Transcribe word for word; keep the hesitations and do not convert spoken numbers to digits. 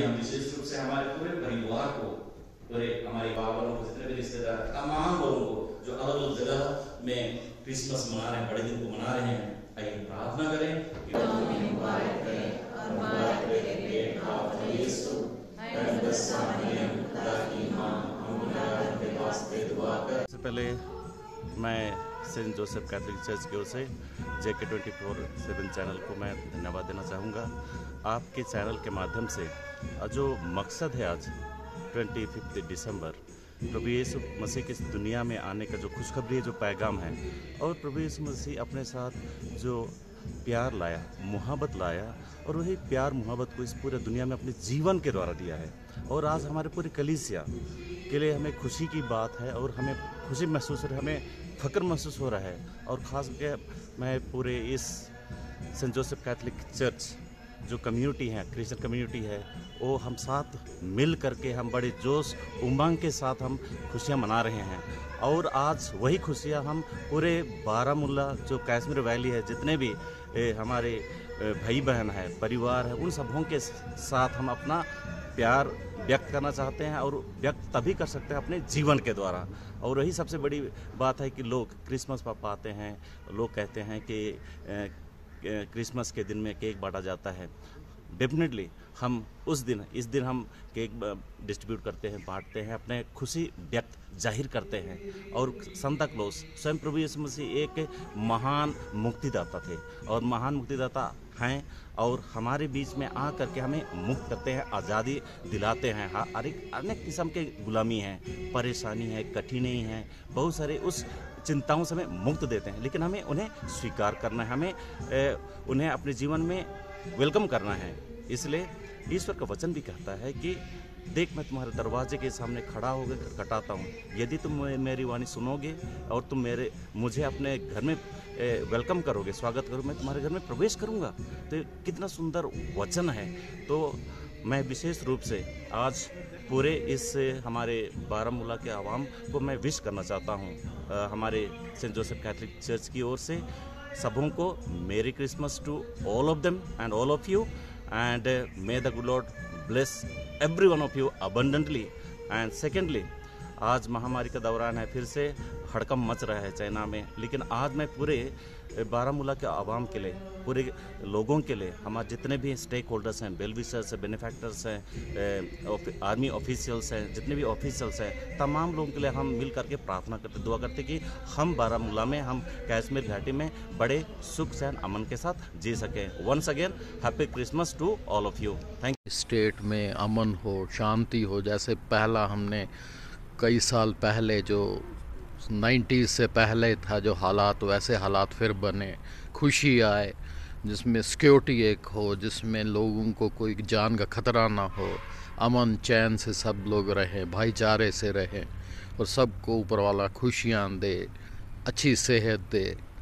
हम विशेष रूप से हमारे पूरे परिवार को, पूरे हमारे बाबा लोगों को, जितने भी रिश्तेदार, तमाम लोगों को जो अलग अलग जगह में क्रिसमस मना रहे हैं, बड़े दिन को मना रहे हैं, आइए प्रार्थना करें कि सबसे पहले मैं सेंट जोसेफ कैथोलिक चर्च की ओर से जे के ट्वेंटी फोर सेवन चैनल को मैं धन्यवाद देना चाहूँगा। आपके चैनल के माध्यम से जो मकसद है आज ट्वेंटी फिफ्थ दिसंबर प्रभु यीशु मसीह की दुनिया में आने का जो खुशखबरी है, जो पैगाम है, और प्रभु यीशु मसीह अपने साथ जो प्यार लाया, मोहब्बत लाया, और वही प्यार मोहब्बत को इस पूरे दुनिया में अपने जीवन के द्वारा दिया है। और आज हमारे पूरी कलीसिया के लिए हमें खुशी की बात है और हमें खुशी महसूस हो रही है, हमें फ़ख्र महसूस हो रहा है। और ख़ास करके मैं पूरे इस सेंट जोसेफ कैथोलिक चर्च जो कम्युनिटी है, क्रिश्चियन कम्युनिटी है, वो हम साथ मिल करके हम बड़े जोश उमंग के साथ हम खुशियाँ मना रहे हैं। और आज वही खुशियाँ हम पूरे बारामूला जो कश्मीर वैली है, जितने भी ए, हमारे भाई बहन है, परिवार है, उन सबों के साथ हम अपना प्यार व्यक्त करना चाहते हैं, और व्यक्त तभी कर सकते हैं अपने जीवन के द्वारा। और वही सबसे बड़ी बात है कि लोग क्रिसमस पर पाते हैं, लोग कहते हैं कि क्रिसमस के दिन में केक बांटा जाता है। डेफिनेटली हम उस दिन इस दिन हम केक डिस्ट्रीब्यूट करते हैं, बांटते हैं, अपने खुशी व्यक्त जाहिर करते हैं। और संता क्लॉज स्वयं प्रभु यीशु मसीह एक महान मुक्तिदाता थे और महान मुक्तिदाता हैं, और हमारे बीच में आ करके हमें मुक्त करते हैं, आज़ादी दिलाते हैं। हाँ, अनेक अनेक किस्म के गुलामी हैं, परेशानी है, कठिनाई है, बहुत सारे उस चिंताओं से हमें मुक्त देते हैं, लेकिन हमें उन्हें स्वीकार करना है, हमें ए, उन्हें अपने जीवन में वेलकम करना है। इसलिए ईश्वर का वचन भी कहता है कि देख, मैं तुम्हारे दरवाजे के सामने खड़ा होकर खटखटाता हूँ, यदि तुम मेरी वाणी सुनोगे और तुम मेरे मुझे अपने घर में वेलकम करोगे, स्वागत करोगे, मैं तुम्हारे घर में प्रवेश करूँगा। तो कितना सुंदर वचन है। तो मैं विशेष रूप से आज पूरे इस हमारे बारामूला के आवाम को मैं विश करना चाहता हूँ, हमारे सेंट जोसेफ कैथोलिक चर्च की ओर से सबों को merry Christmas to all of them and all of you, and may the good Lord bless every one of you abundantly. And secondly, आज महामारी का दौरान है, फिर से हड़कंप मच रहा है चाइना में, लेकिन आज मैं पूरे बारामूला के आवाम के लिए, पूरे लोगों के लिए, हमारे जितने भी स्टेक होल्डर्स हैं, वेलविशर्स हैं, बेनिफैक्टर्स हैं, आर्मी ऑफिशियल्स हैं, जितने भी ऑफिशियल्स हैं, तमाम लोगों के लिए हम मिल करके प्रार्थना करते, दुआ करते कि हम बारामूला में, हम कश्मीर घाटी में बड़े सुख चैन अमन के साथ जी सकें। Once again happy Christmas to all of you. Thank you. State में अमन हो, शांति हो, जैसे पहला हमने कई साल पहले जो नाइन्टीज़ से पहले था जो हालात, वैसे हालात फिर बने, खुशी आए, जिसमें सिक्योरिटी एक हो, जिसमें लोगों को कोई जान का खतरा ना हो, अमन चैन से सब लोग रहें, भाईचारे से रहें, और सबको ऊपर वाला खुशियाँ दे, अच्छी सेहत दे।